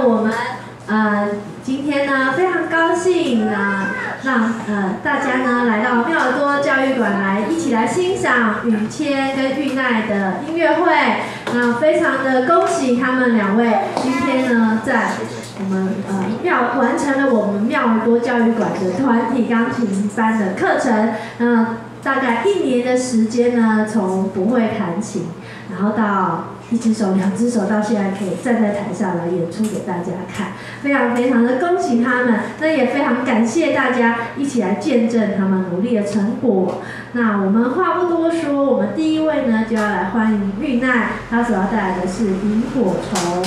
我们今天呢非常高兴让大家呢来到妙耳朵教育馆一起来欣赏允谦跟玉奈的音乐会。那非常的恭喜他们两位今天呢在我们完成了我们妙耳朵教育馆的团体钢琴班的课程。大概1年的时间呢，从不会弹琴，然后到1只手、2只手，到现在可以站在台上来演出给大家看，非常非常的恭喜他们。那也非常感谢大家一起来见证他们努力的成果。那我们话不多说，我们第一位呢就要来欢迎玉奈，她所要带来的是《萤火虫》。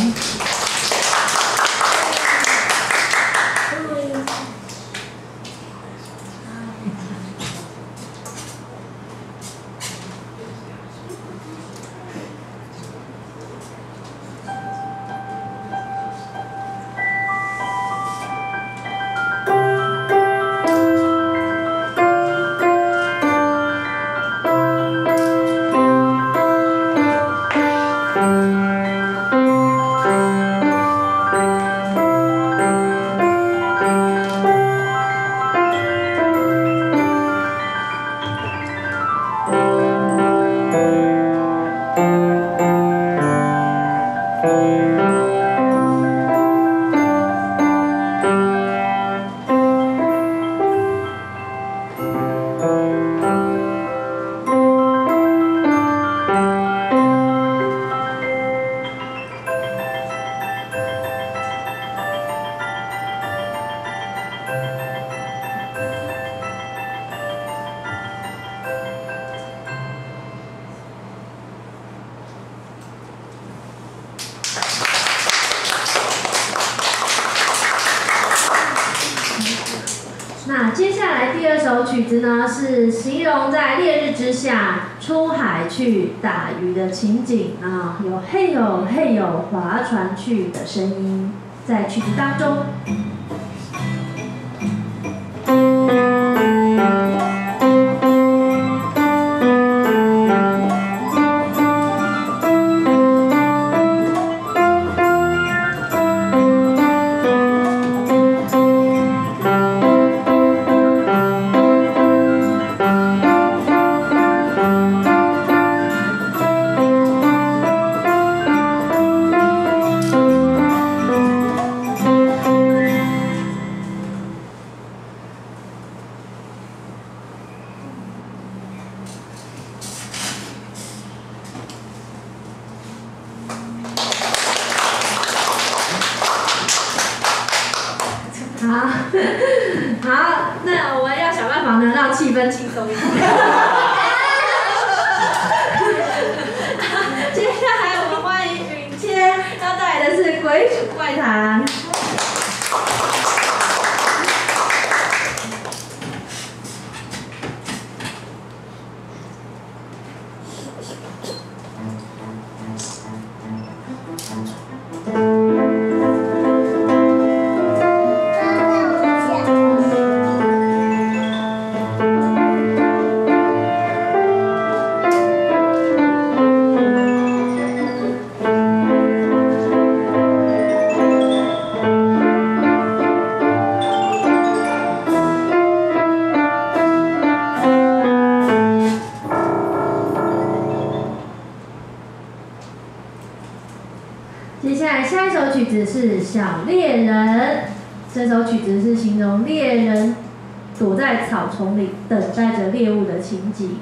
那接下来第2首曲子呢，是形容在烈日之下出海去打鱼的情景有嘿呦嘿呦划船去的声音在曲子当中。好，那我们要想办法呢，让气氛轻松一点。接下来我们欢迎允谦，要带来的是《鬼鼠怪谈》。接下来下一首曲子是《小猎人》，这首曲子是形容猎人躲在草丛里等待着猎物的情景。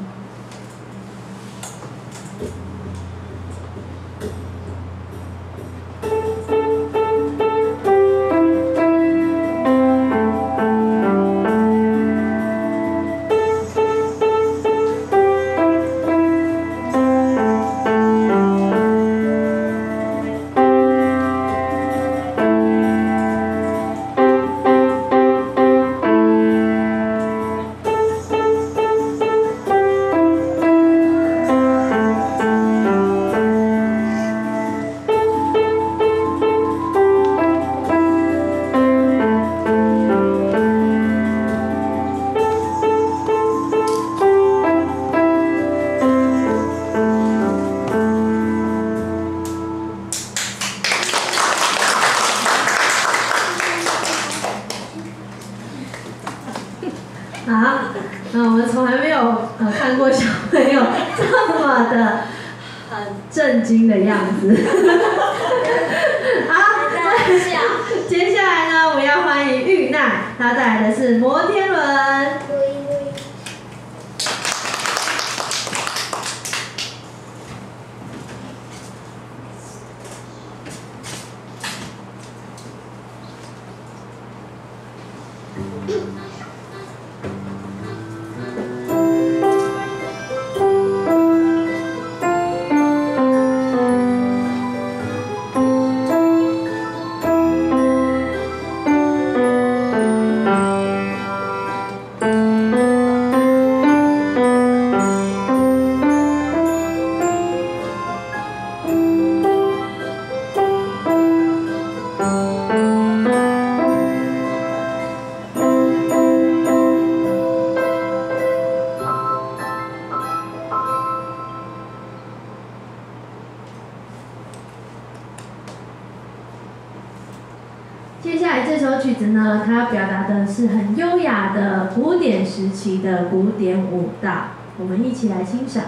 好，那我们从来没有看过小朋友这么的很震惊的样子。好，接下来呢，我们要欢迎玉奈，她带来的是摩天轮。接下来这首曲子呢，它要表达的是很优雅的古典时期的古典舞蹈，我们一起来欣赏。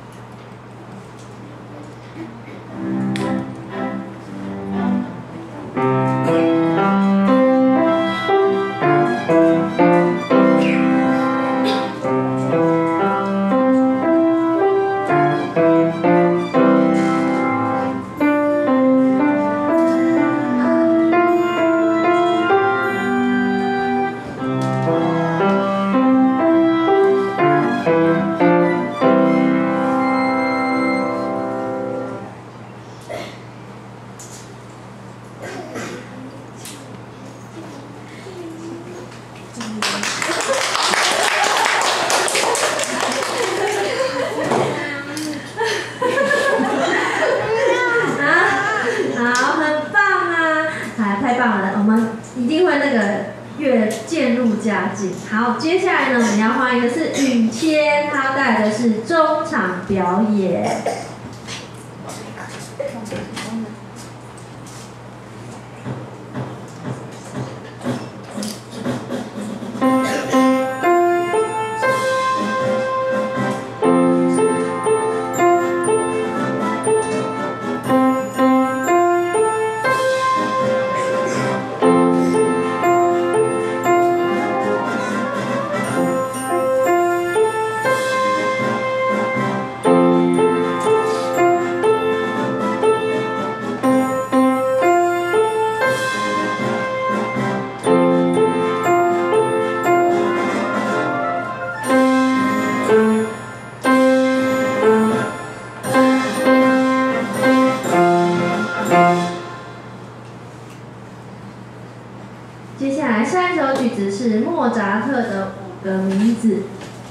好，接下来呢，我们要欢迎的是允谦，他带来的是中场表演。接下来下一首曲子是莫扎特的5个名字。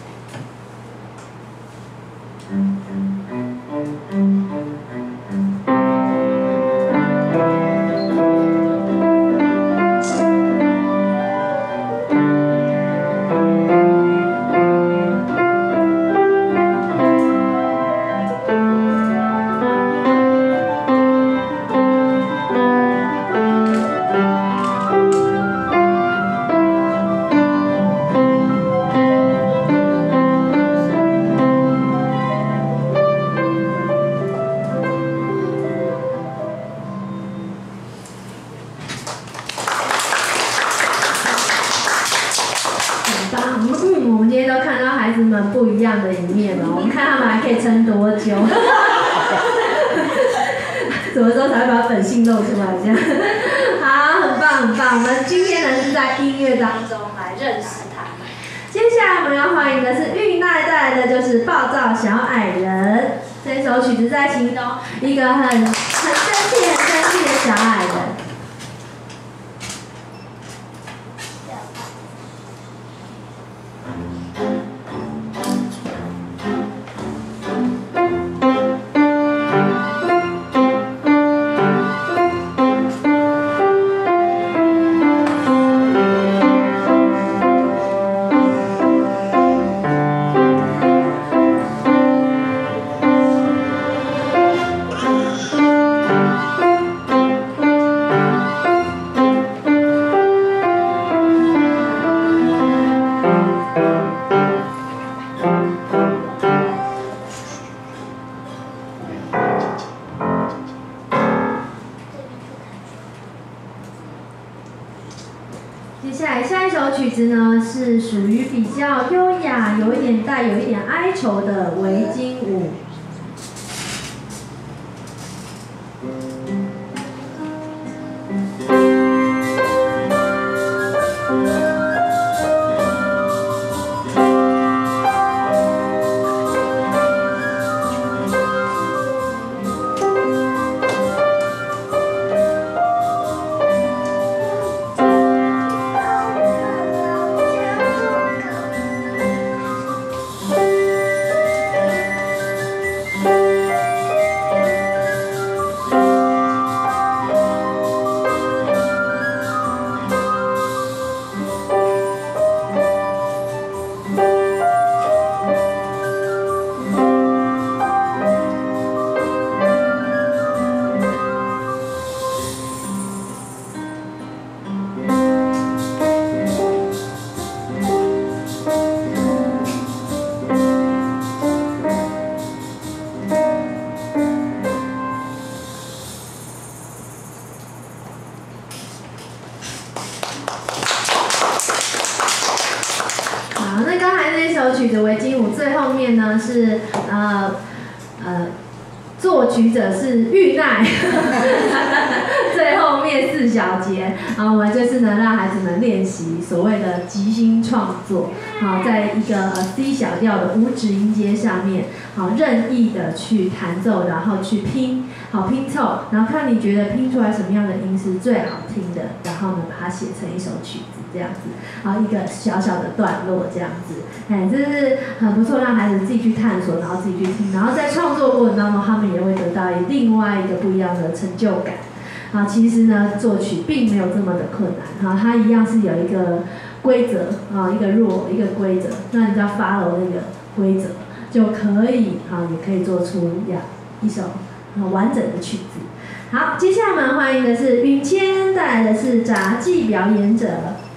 我们今天都看到孩子们不一样的一面了。我们看他们还可以撑多久？什么时候才会把本性露出来？这样，好，很棒很棒。我们今天呢是在音乐当中来认识他们。接下来我们要欢迎的是玉奈带来的就是《暴躁小矮人》这首曲子，在形容一个很生气的小矮人。 接下来下一首曲子呢，是属于比较优雅、有一点哀愁的维京舞。曲的维京舞最后面呢是作曲者是玉奈，最后面4小节，我们就是呢让孩子们练习所谓的即兴创作，在一个C 小调的无指音阶上面，任意的去弹奏，然后去拼凑，然后看你觉得拼出来什么样的音是最好听的，然后呢把它写成一首曲子这样子，一个小小的段落这样子，这是很不错，让孩子自己去探索，然后自己去听，然后在创作过程当中，他们也会得到另外一个不一样的成就感。其实呢，作曲并没有这么的困难，它一样是有一个规则，一个规则，那你只要 follow 那个规则就可以，也可以做出一首完整的曲子。好，接下来我们欢迎的是允谦，带来的是杂技表演者。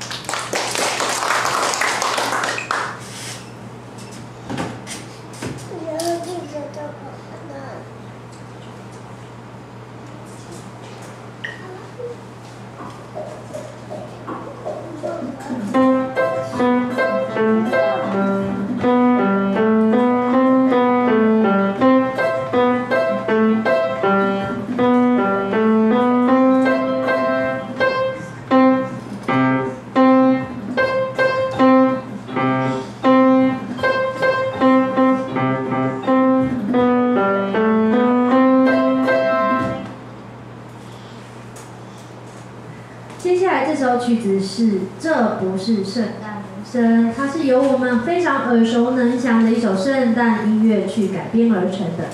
曲子是这不是圣诞铃声，它是由我们非常耳熟能详的一首圣诞音乐去改编而成的。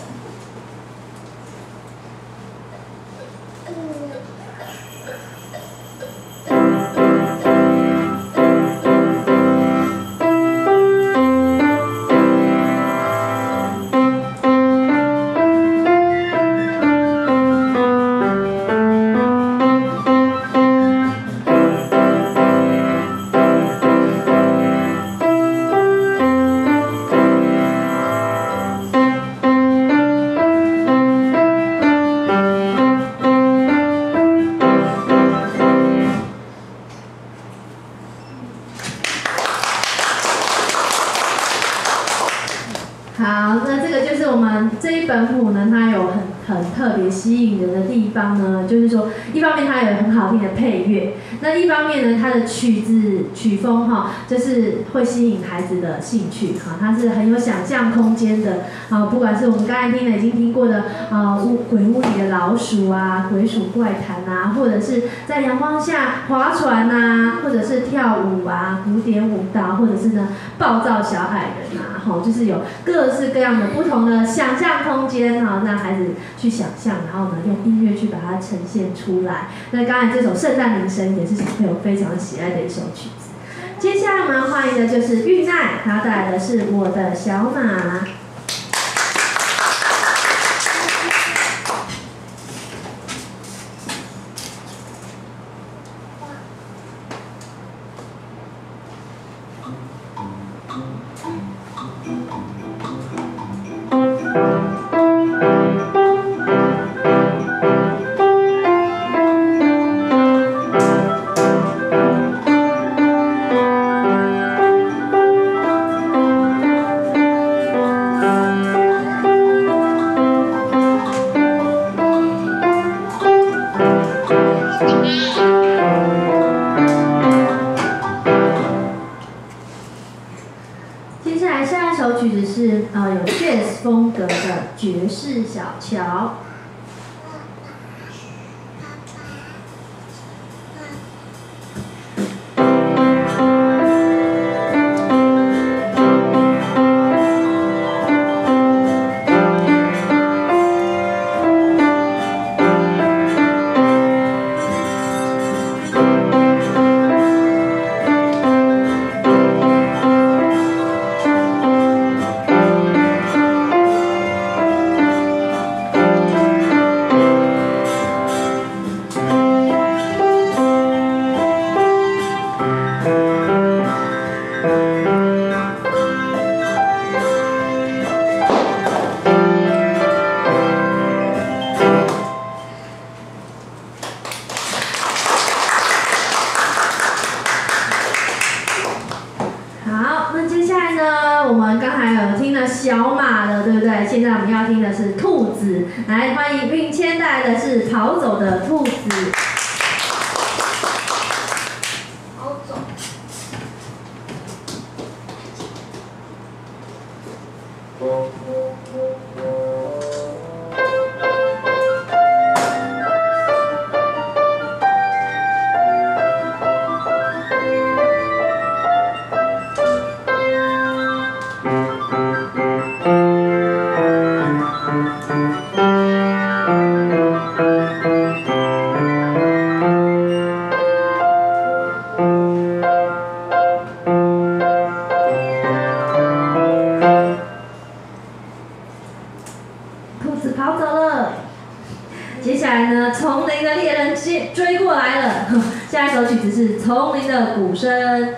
好，那这个就是我们这一本谱呢，它有很特别吸引人的地方呢，就是说，一方面它有很好听的配乐，那一方面呢，它的曲风就是会吸引孩子的兴趣它是很有想象空间的不管是我们刚才已经听过的鬼屋里的老鼠鬼鼠怪谈或者是在阳光下划船或者是跳舞古典舞蹈，或者是呢暴躁小矮人就是有各式各样的不同的想象空间让孩子去想象，然后呢用音乐去把它呈现出来。那刚才这首《圣诞铃声》也是小朋友非常喜爱的一首曲子。接下来我们欢迎的就是玉奈，她带来的是《我的小马》。 接下来下一首曲子是有 jazz 风格的爵士小乔。小马了，对不对？现在我们要听的是兔子，来欢迎运谦带来的是跑走的兔子。 跑走。 跑走了。接下来呢，丛林的猎人追过来了。下一首曲子是丛林的鼓声。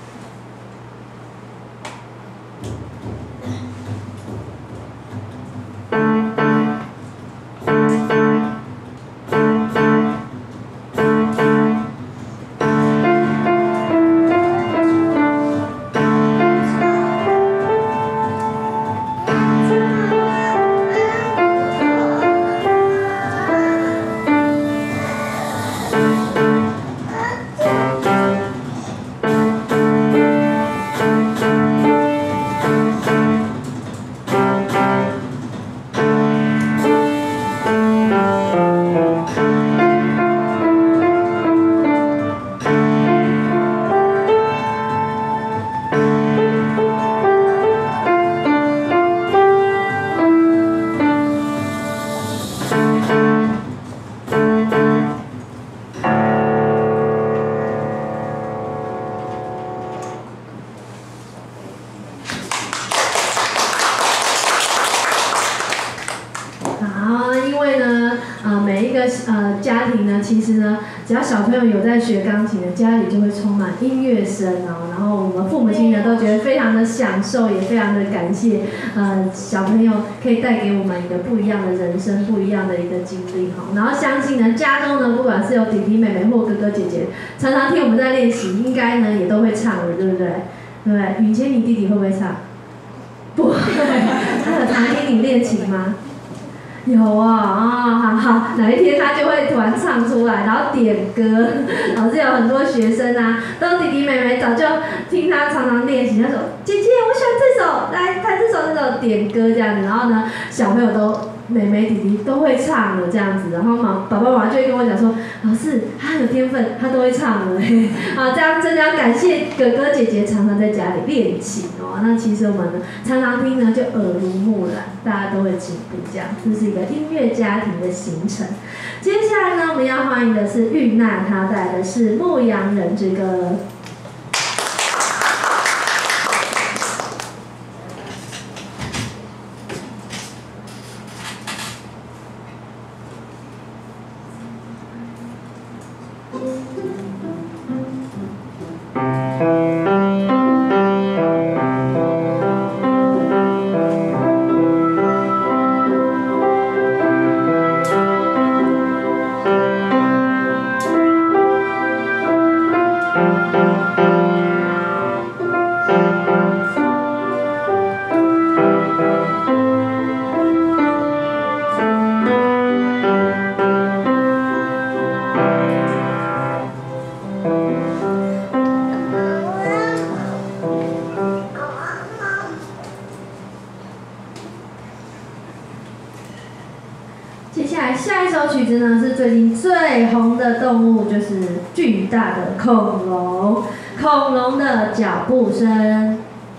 家庭呢，其实呢，只要小朋友有在学钢琴的，家里就会充满音乐声哦。然后我们父母亲呢都觉得非常的享受，也非常的感谢，小朋友可以带给我们一个不一样的人生，不一样的一个经历哈。然后相信呢，家中呢，不管是有弟弟妹妹或哥哥姐姐，常常听我们在练习，应该呢也都会唱的，对不对？对不对？允谦，你弟弟会不会唱？不会，他有常听你练琴吗？有啊，好，哪一天他就会突然唱出来，然后点歌。老师有很多学生啊，都弟弟妹妹早就听他常常练习，他说：“姐姐，我喜欢这首，来弹这首点歌这样子。”然后呢，小朋友都妹妹弟弟都会唱的这样子，然后爸爸妈妈就会跟我讲说：“老师，他有天分，他都会唱的。”啊，这样真的要感谢哥哥姐姐常常在家里练琴哦。那其实我们呢，常常听呢就耳濡目染，大家都会进步这样，这是一个音乐家庭的形成。接下来呢，我们要欢迎的是玉娜，她带来的是《牧羊人之歌》。 曲子呢是最近最红的动物，就是巨大的恐龙，恐龙的脚步声。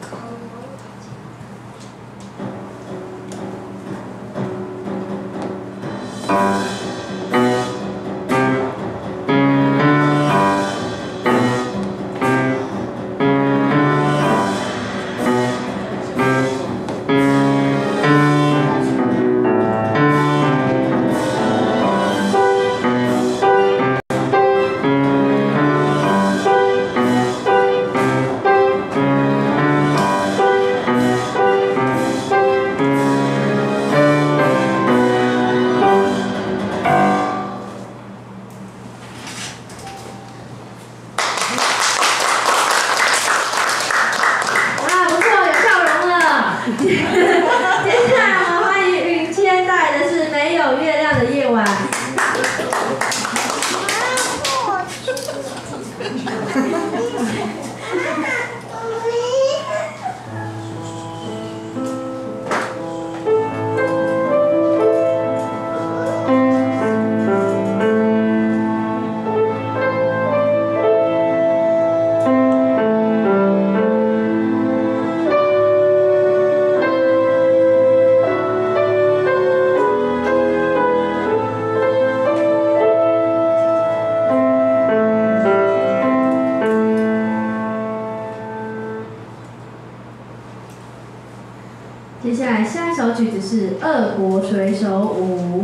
接下来下一首曲子是《俄国水手舞》。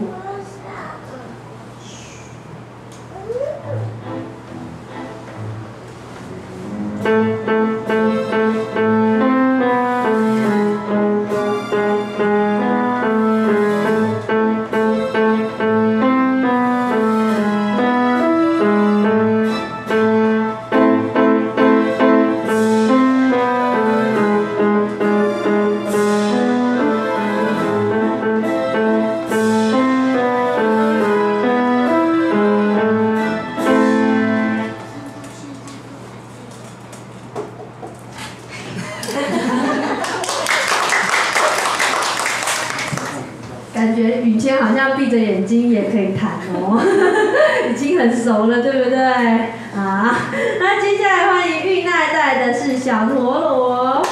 感觉允谦好像闭着眼睛也可以弹哦，已经很熟了，对不对？啊，那接下来欢迎玉奈带的是小陀螺。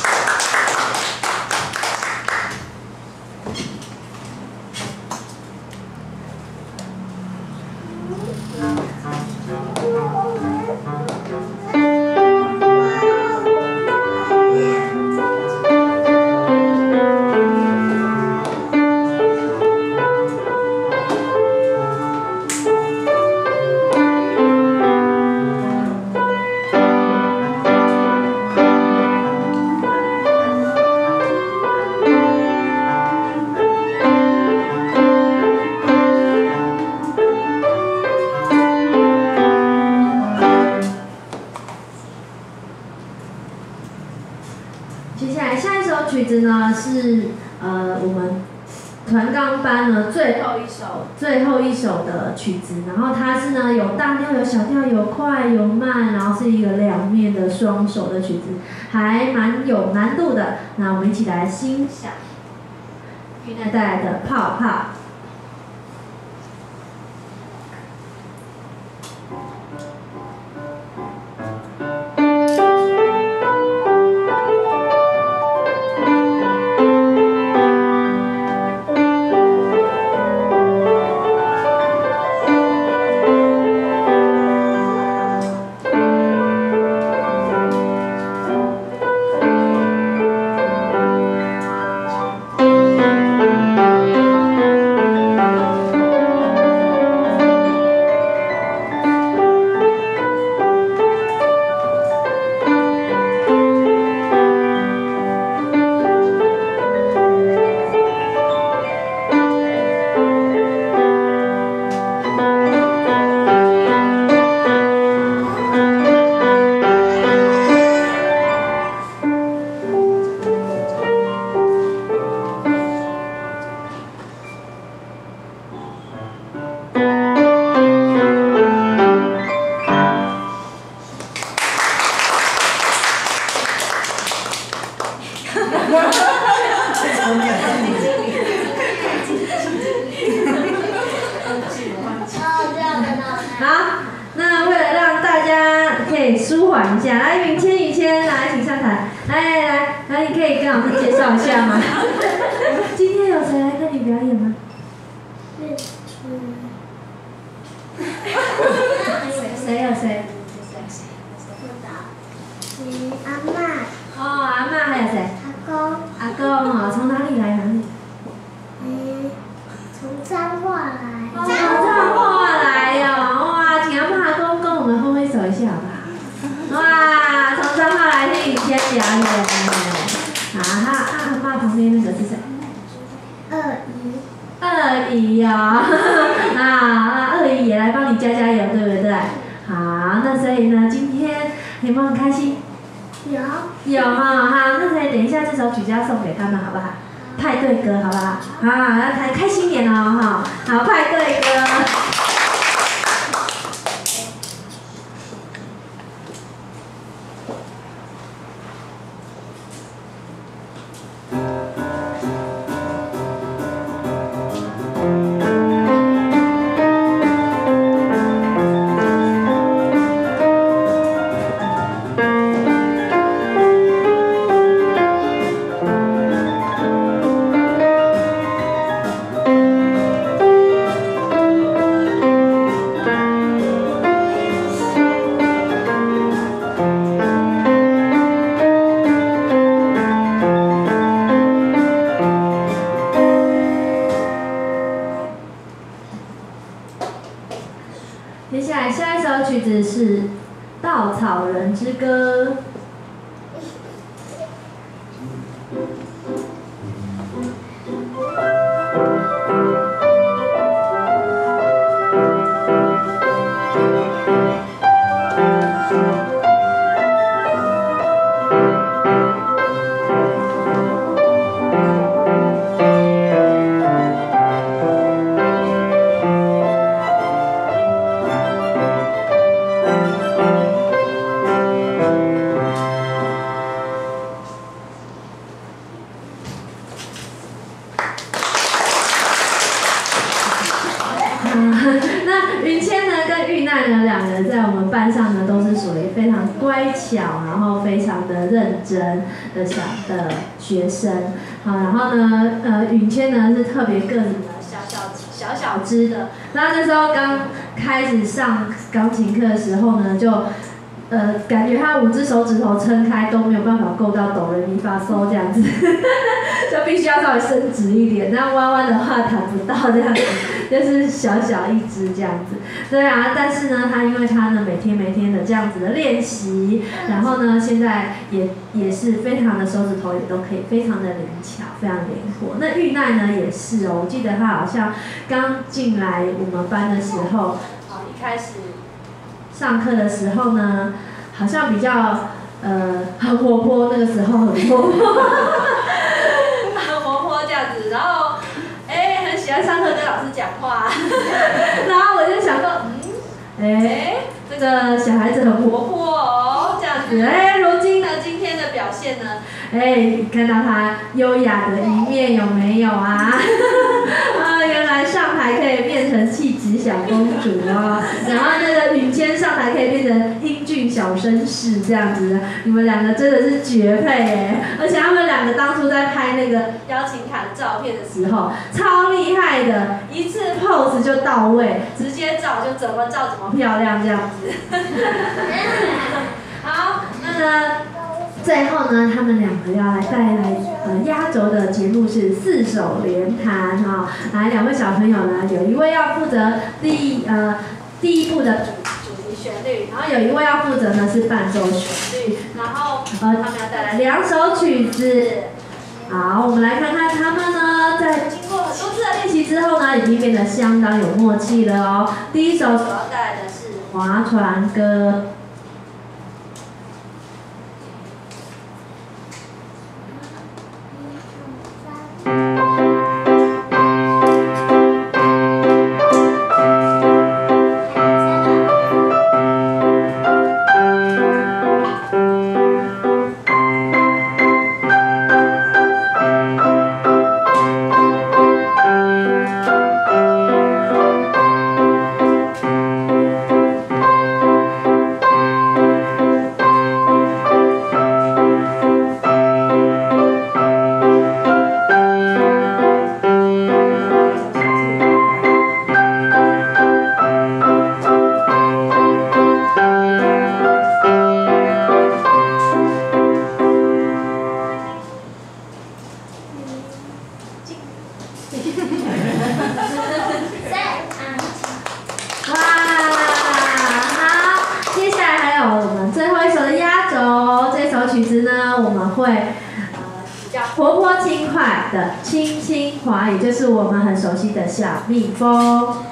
接下来下一首曲子呢是我们团钢班呢最后一首的曲子，然后它是呢有大调有小调有快有慢，然后是一个两面的双手的曲子，还蛮有难度的。那我们一起来欣赏玉奈带来的泡泡。 可以舒缓一下。来，允谦，来，请上台。来，你可以跟老师介绍一下吗？今天有谁来看你表演吗？谁？ 阿嬷。 哦，阿嬷还有谁？阿公哦，从哪里来？ 从彰化来。 从彰化来哦，哇，请阿嬷阿公跟我们挥手一下好不好？哇，从彰化来听允谦表演。阿嬷旁边那个是谁？二姨哦，二姨也来帮你加油，对不对？好，那所以呢，今天有没有很开心？有哈，好，那所以等一下这首曲就要送给他们，好不好？派对歌，好不好？好，要开心点哦，哈，好，派对歌。下一首曲子是《稻草人之歌》。那云谦呢跟玉奈呢两个人在我们班上呢都是属于非常乖巧，然后非常的认真的学生。好，然后呢允谦呢是特别个子的小只的。那时候刚开始上钢琴课的时候呢，就感觉他5只手指头撑开都没有办法够到哆来咪发嗦这样子，就必须要稍微伸直一点，那弯弯的话弹不到这样子，就是小一只这样子。对啊，但是呢，因为他呢每天的这样子的练习，然后呢现在也是非常的手指头也都可以非常的灵巧，非常灵活。那玉奈呢也是哦，我记得他好像刚进来我们班的时候，一开始上课的时候呢，好像比较很活泼，那个时候很活泼，很活泼这样子，然后很喜欢上课跟老师讲话，然后我就想说，这个小孩子很活泼哦，这样子，如今呢今天的表现呢，看到他优雅的一面有没有啊？原来上台可以变成气质小公主哦，然后那个允谦上台可以变成英俊小绅士这样子，你们两个真的是绝配耶！而且他们两个当初在拍那个邀请卡的照片的时候，超厉害的，一次 pose 就到位，直接照就怎么照怎么漂亮这样子。好，那呢？最后呢，他们两个要来带来压轴的节目是4手联弹哈。来，2位小朋友呢，有一位要负责第一部的主题旋律，然后有一位要负责呢是伴奏旋律，然后他们要带来2首曲子。好，我们来看看他们呢，在经过很多次的练习之后呢，已经变得相当有默契了哦。第一首所要带来的是《划船歌》。 曲子呢，我们会比较活泼轻快的轻轻滑，也就是我们很熟悉的小蜜蜂。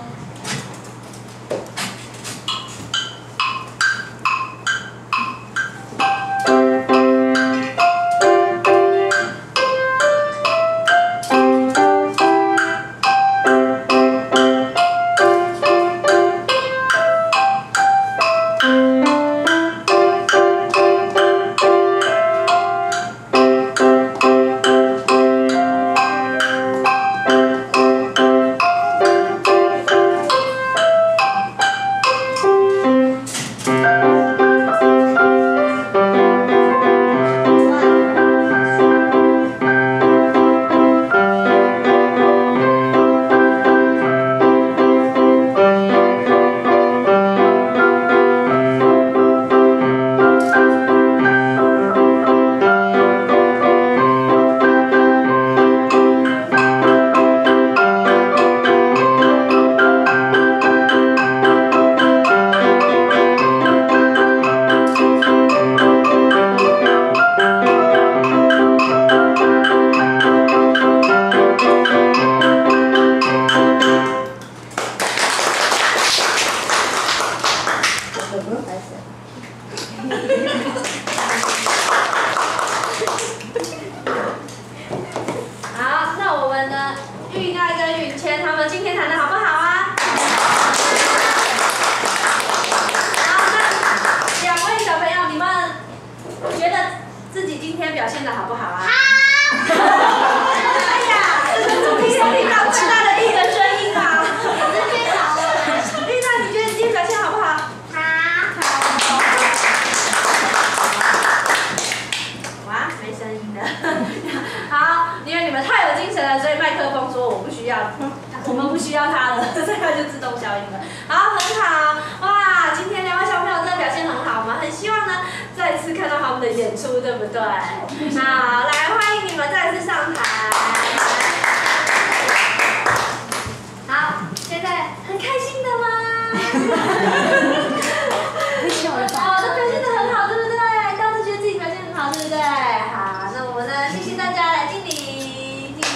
好，那我们的玉奈跟允谦他们今天弹的好不好啊？好，那两位小朋友，你们觉得自己今天表现的好不好啊？好！哎呀，这是主题听到最大的一个声音啊！玉奈，你觉得你今天表现好不好？哇，没声音的。好，因为你们太有精神了，所以麦克风说我不需要，我们不需要它了，所以它就自动消音了。好，很好，哇，今天两位小朋友真的表现很好，我们很希望呢再次看到他们的演出，对不对？好，来欢迎你们再次上台。好，现在很开心的吗？哦，都表现得很好，对不对？大家都觉得自己表现很好，对不对？好，那我们呢，谢谢大家来敬礼，敬礼。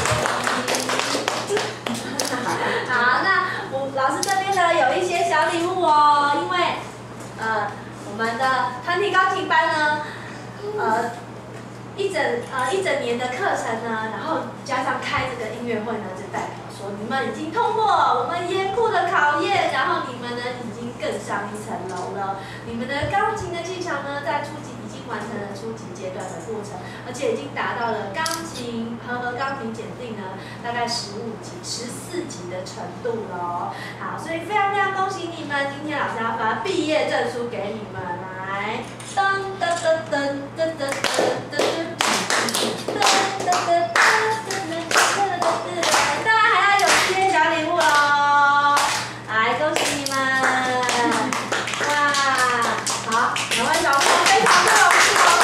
好，那我老师这边呢有一些小礼物哦，因为我们的团体钢琴班呢，一整年的课程呢，然后加上开这个音乐会呢，就代表说你们已经通过我们严酷的考验，然后你们呢已经更上一层楼了。你们的钢琴的技巧呢，在初级已经完成了初级阶段的过程，而且已经达到了钢琴检定呢，大概15级、14级的程度了。好，所以非常非常恭喜你们！今天老师要发毕业证书给你们，来，噔噔噔噔噔噔噔噔噔。当然还要有一些小礼物喽，来恭喜你们！哇，好，两位小朋友非常的荣幸哦。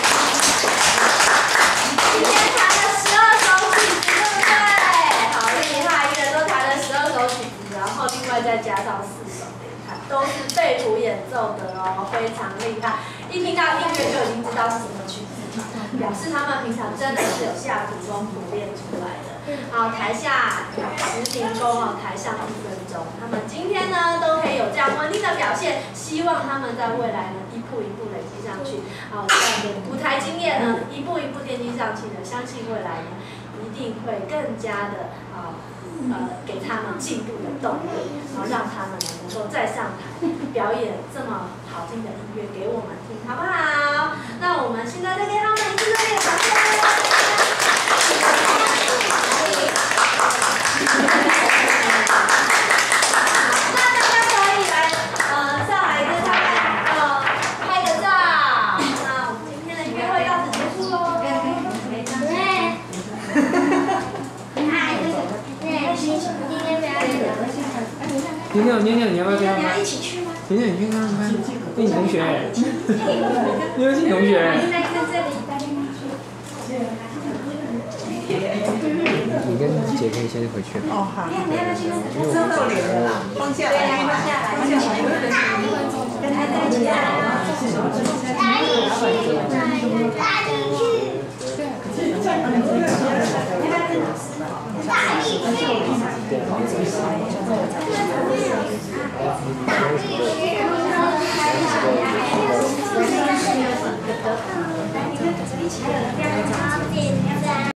今天弹了12首曲子，对不对？好厉害，一人都弹了12首曲子，然后另外再加上4首给弹，都是背谱演奏的哦，非常厉害。一听到音乐就已经知道是什么曲子。表示他们平常真的是有下苦功苦练出来的。好，台下10名功哦，台上1分钟。他们今天呢都可以有这样稳定的表现，希望他们在未来呢一步一步累积上去。好，这样的舞台经验呢一步一步奠基上去呢，相信未来呢一定会更加的给他们进步的动力，然后让他们能够再上台表演这么好听的音乐给我们听，好不好？那我们现在再给他们一次热烈掌声。那大家可以来上来跟他们拍个照。那我们今天的音乐会到此结束喽。 妞妞，你要不要跟他们？ 一起去吗？ 妞妞，你去看看，你同学，你是同学。你跟姐可以先回去。 哦，好。真露脸了啦，放下来，放下来，跟他在一起啊。 大力气。